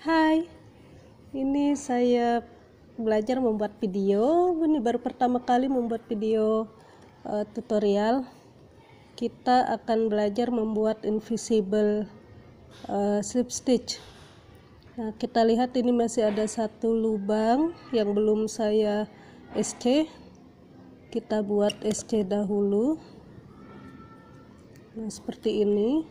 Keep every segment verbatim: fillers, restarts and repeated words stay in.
Hai, ini saya belajar membuat video. Ini baru pertama kali membuat video uh, tutorial. Kita akan belajar membuat invisible uh, slip stitch. Nah, kita lihat ini masih ada satu lubang yang belum saya S C. Kita buat S C dahulu. Nah, seperti ini.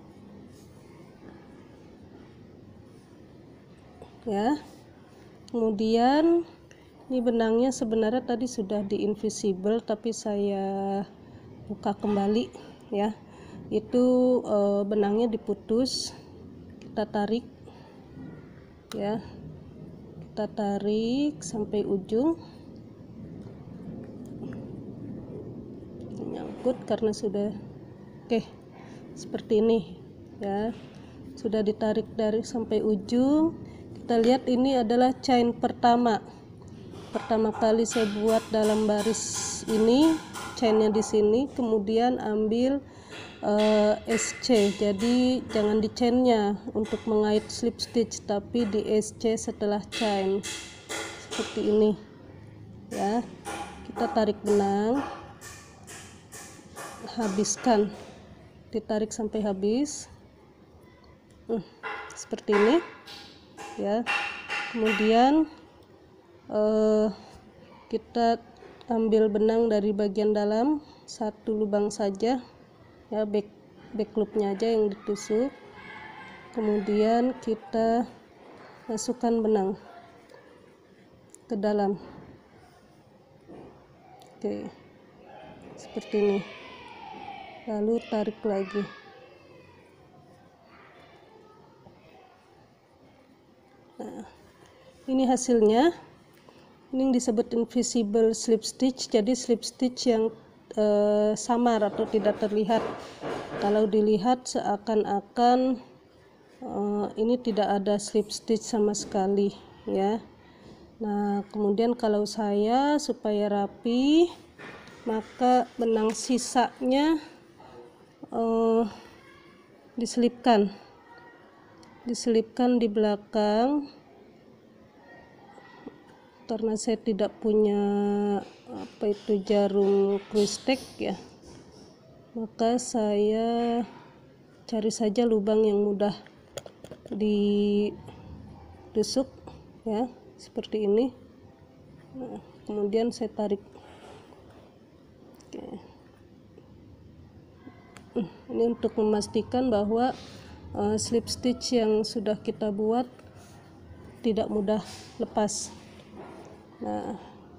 Ya, kemudian ini benangnya sebenarnya tadi sudah di invisible tapi saya buka kembali ya. Itu e, benangnya diputus, kita tarik ya, kita tarik sampai ujung, nyangkut karena sudah oke seperti ini ya, sudah ditarik dari sampai ujung. Kita lihat ini adalah chain pertama pertama kali saya buat dalam baris ini, chainnya di sini, kemudian ambil uh, S C. Jadi jangan di chainnya untuk mengait slip stitch, tapi di S C setelah chain seperti ini ya. Kita tarik benang, habiskan, ditarik sampai habis hmm, seperti ini ya. Kemudian eh, kita ambil benang dari bagian dalam satu lubang saja ya, back back loopnya aja yang ditusuk, kemudian kita masukkan benang ke dalam. Oke, seperti ini, lalu tarik lagi. Nah, ini hasilnya. Ini yang disebut invisible slip stitch. Jadi slip stitch yang e, samar atau tidak terlihat. Kalau dilihat seakan-akan e, ini tidak ada slip stitch sama sekali ya. Nah, kemudian kalau saya supaya rapi, maka benang sisanya e, diselipkan diselipkan di belakang. Karena saya tidak punya apa itu jarum kristek ya, maka saya cari saja lubang yang mudah ditusuk ya, seperti ini. Nah, kemudian saya tarik. Oke. Ini untuk memastikan bahwa uh, slip stitch yang sudah kita buat tidak mudah lepas. Nah,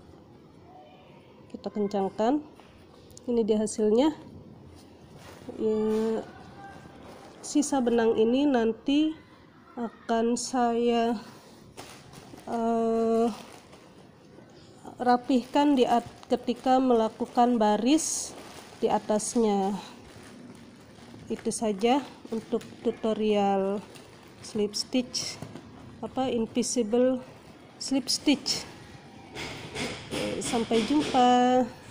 kita kencangkan. Ini dia hasilnya ya. Sisa benang ini nanti akan saya uh, rapihkan di at ketika melakukan baris di atasnya. Itu saja untuk tutorial slip stitch apa invisible slip stitch. Sampai jumpa.